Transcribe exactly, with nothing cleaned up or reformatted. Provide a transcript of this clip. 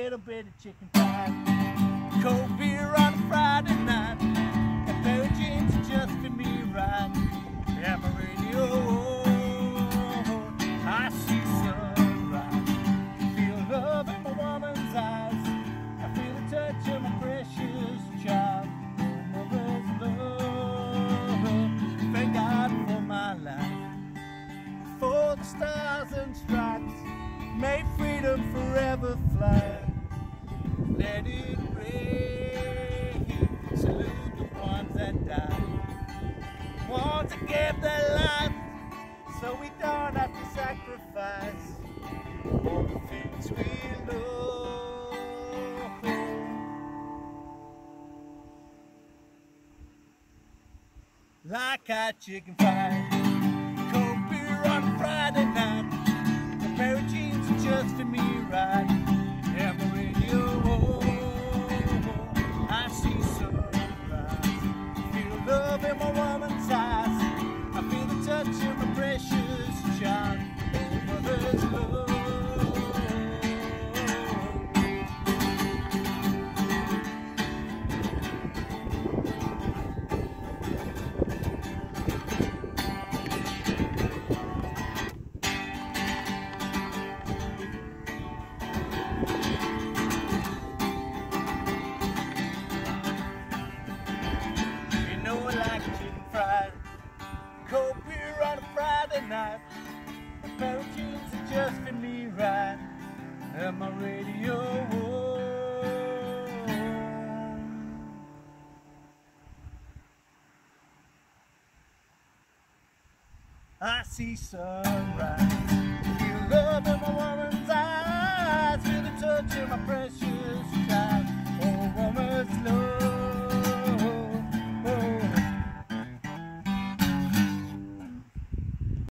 little bit of chicken pie, cold beer on a Friday night, a pair of jeans just fit me right. Yeah, my radio, I see sunrise, feel love in my woman's eyes, I feel the touch of my precious child. Oh, mother's love, thank God for my life, for the stars and stripes, may freedom forever fly. Let it rain, salute the ones that died, ones that gave their life, so we don't have to sacrifice all the things we love. Like hot chicken fried, cold beer on a Friday night, a pair of jeans that just fit me right. Yeah, my radio, I see sunrise, feel love in my woman's eyes, I feel the touch of my precious child. Oh, mother's love. Cold beer on a Friday night, a pair of jeans that just fit me right, and my radio. I see sunrise.